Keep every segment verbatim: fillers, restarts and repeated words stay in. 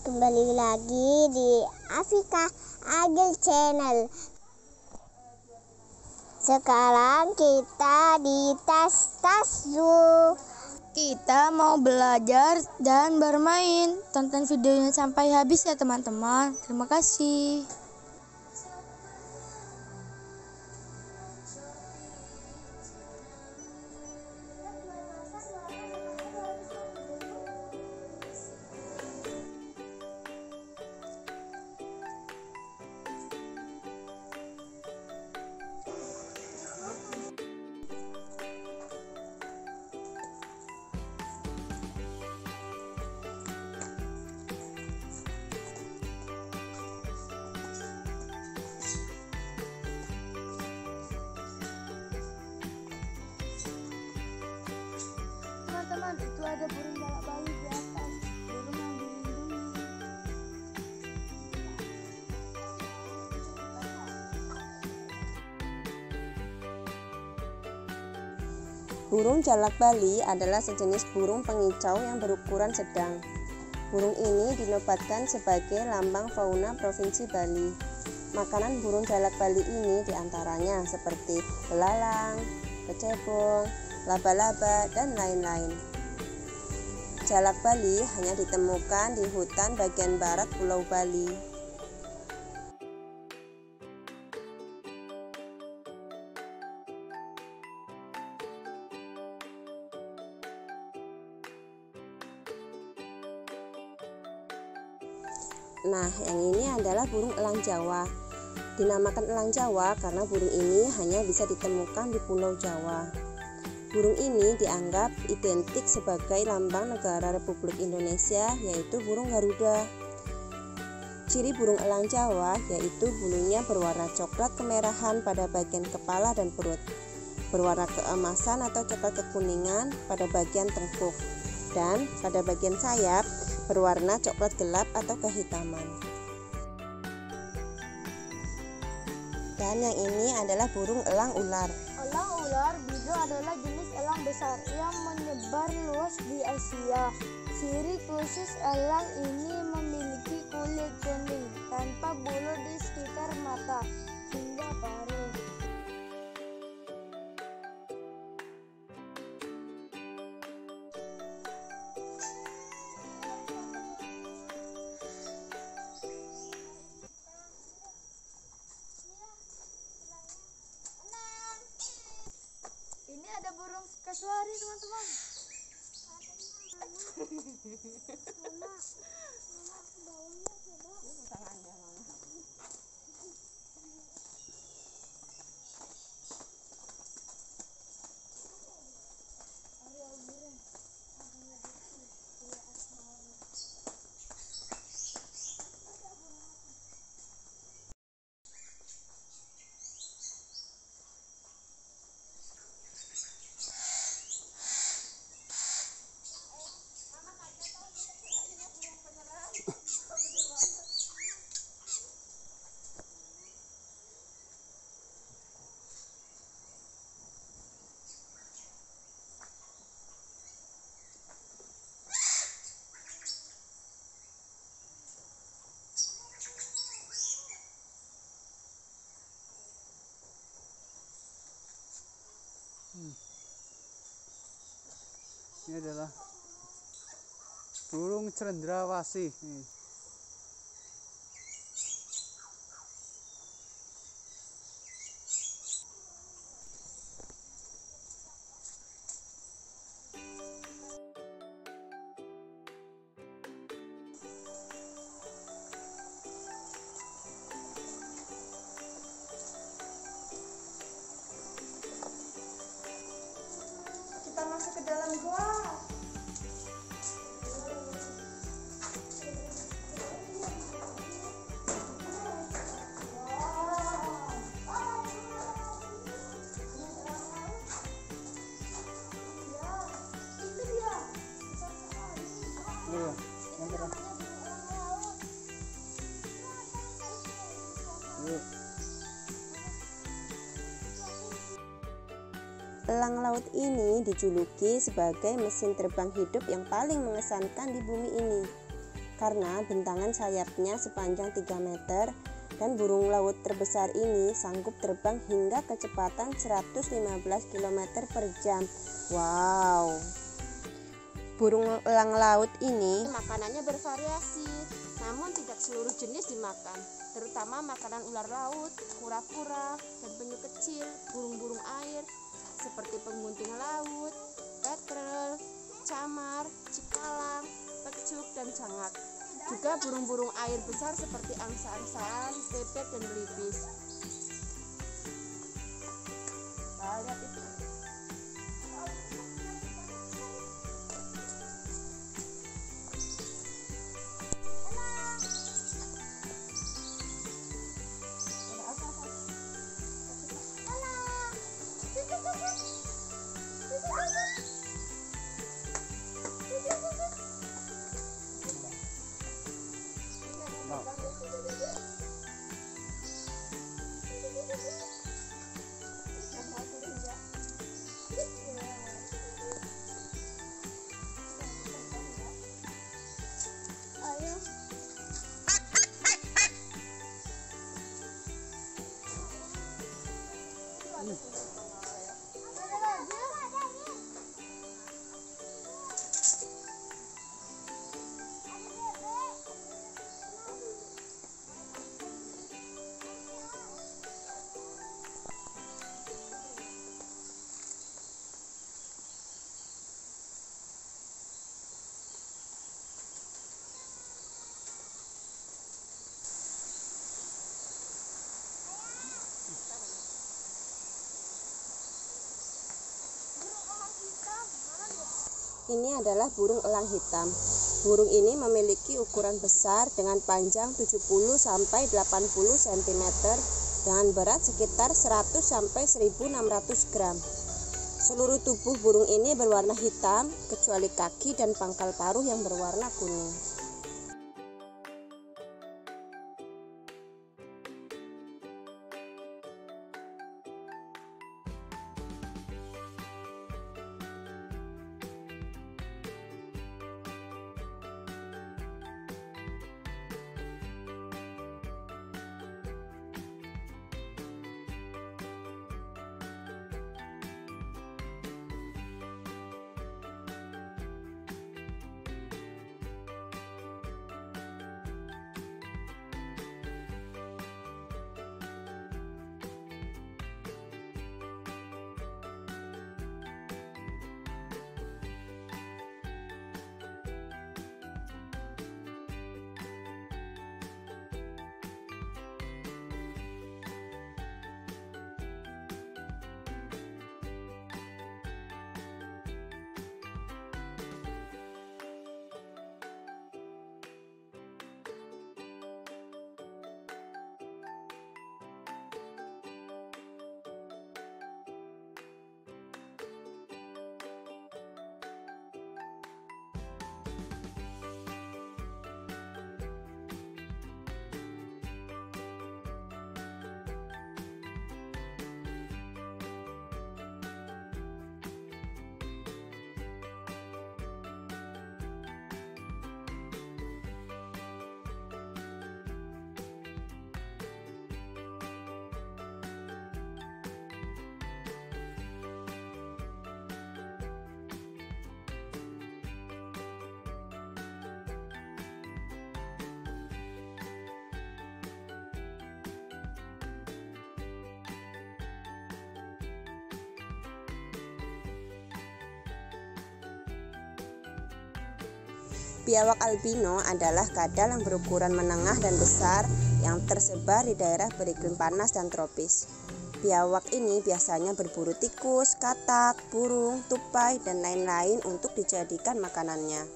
Kembali lagi di Afika Agil Channel. Sekarang kita di tas-tas zoo. Kita mau belajar dan bermain. Tonton videonya sampai habis ya teman-teman. Terima kasih. Teman-teman, itu ada burung jalak bali di atas. Burung yang dilindungi. Burung jalak bali adalah sejenis burung pengicau yang berukuran sedang. Burung ini dinobatkan sebagai lambang fauna Provinsi Bali. Makanan burung jalak bali ini diantaranya seperti belalang, kecebong, laba-laba, dan lain-lain. Jalak bali hanya ditemukan di hutan bagian barat Pulau Bali. Nah, yang ini adalah burung elang Jawa. Dinamakan elang Jawa karena burung ini hanya bisa ditemukan di Pulau Jawa. Burung ini dianggap identik sebagai lambang negara Republik Indonesia, yaitu burung Garuda. Ciri burung elang Jawa yaitu bulunya berwarna coklat kemerahan pada bagian kepala dan perut, berwarna keemasan atau coklat kekuningan pada bagian tengkuk, dan pada bagian sayap berwarna coklat gelap atau kehitaman. Dan yang ini adalah burung elang ular. Elang ular bido adalah jenis elang besar yang menyebar luas di Asia. Ciri khusus elang ini memiliki kulit kuning tanpa bulu di sekitar mata hingga paruh. Ini ada burung kasuari teman-teman. Mama, mama baunya coba. Hmm. Ini adalah burung cendrawasih. Nih. Kita masuk ke dalam gua. Iya, yang terang. Iya. Elang laut ini dijuluki sebagai mesin terbang hidup yang paling mengesankan di bumi ini. karena bentangan sayapnya sepanjang tiga meter dan burung laut terbesar ini sanggup terbang hingga kecepatan seratus lima belas kilometer per jam. Wow. Burung elang laut ini makanannya bervariasi, namun tidak seluruh jenis dimakan, terutama makanan ular laut, kura-kura, dan penyu kecil, burung-burung air seperti penggunting laut, petrel, camar, cikalang, pecuk, dan cangak. Juga burung-burung air besar seperti angsa-angsaan, bebek, dan belibis. Nah, lihat itu. Ini adalah burung elang hitam. Burung ini memiliki ukuran besar dengan panjang tujuh puluh sampai delapan puluh sentimeter dengan berat sekitar seratus sampai seribu enam ratus gram. Seluruh tubuh burung ini berwarna hitam kecuali kaki dan pangkal paruh yang berwarna kuning. Biawak albino adalah kadal yang berukuran menengah dan besar yang tersebar di daerah beriklim panas dan tropis. Biawak ini biasanya berburu tikus, katak, burung, tupai, dan lain-lain untuk dijadikan makanannya.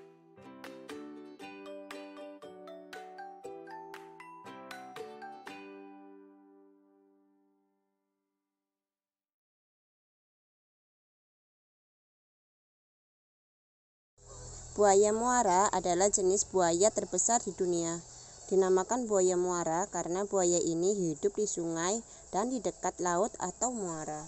Buaya muara adalah jenis buaya terbesar di dunia. Dinamakan buaya muara karena buaya ini hidup di sungai dan di dekat laut atau muara.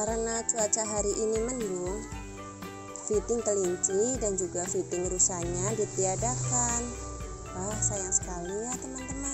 Karena cuaca hari ini mendung, feeding kelinci dan juga feeding rusanya ditiadakan. Wah, sayang sekali ya teman-teman.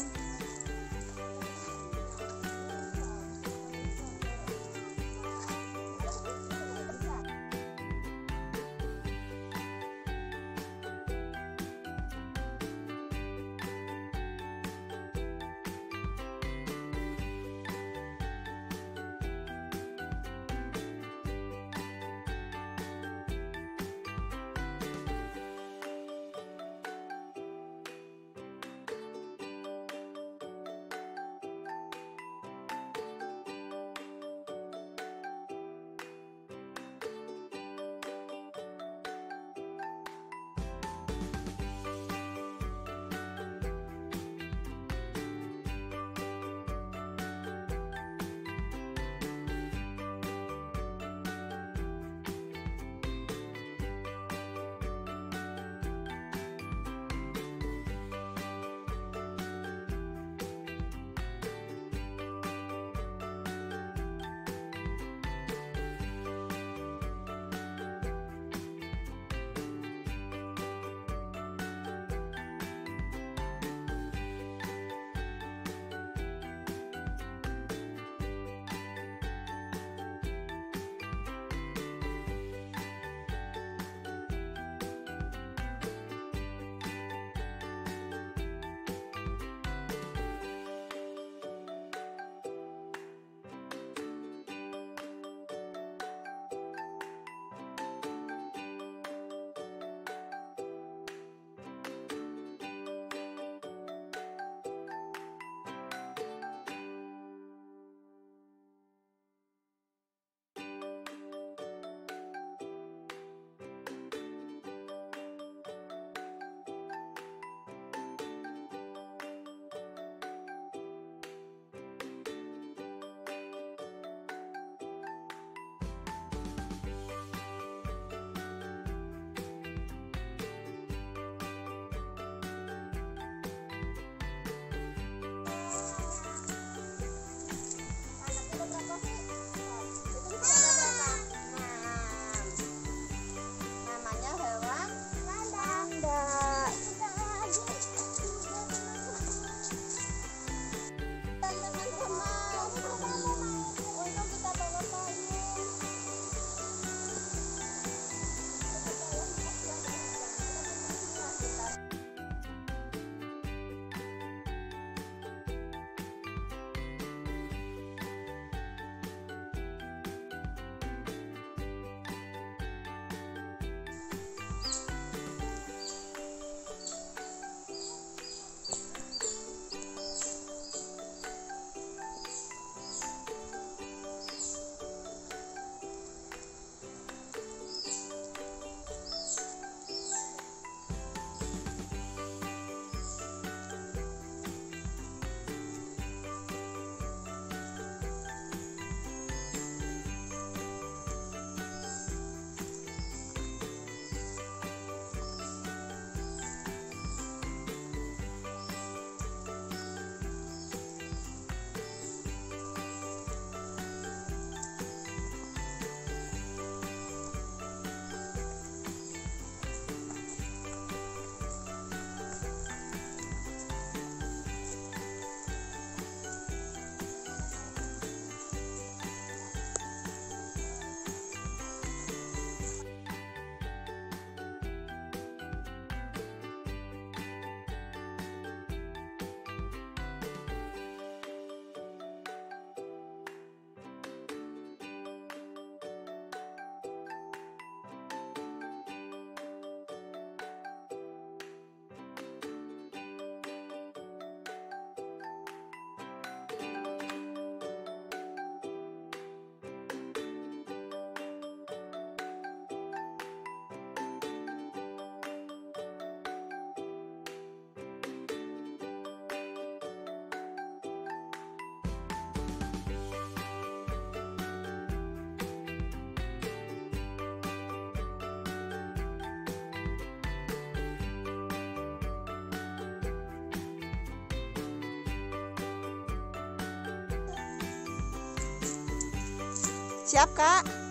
Siap, Kak?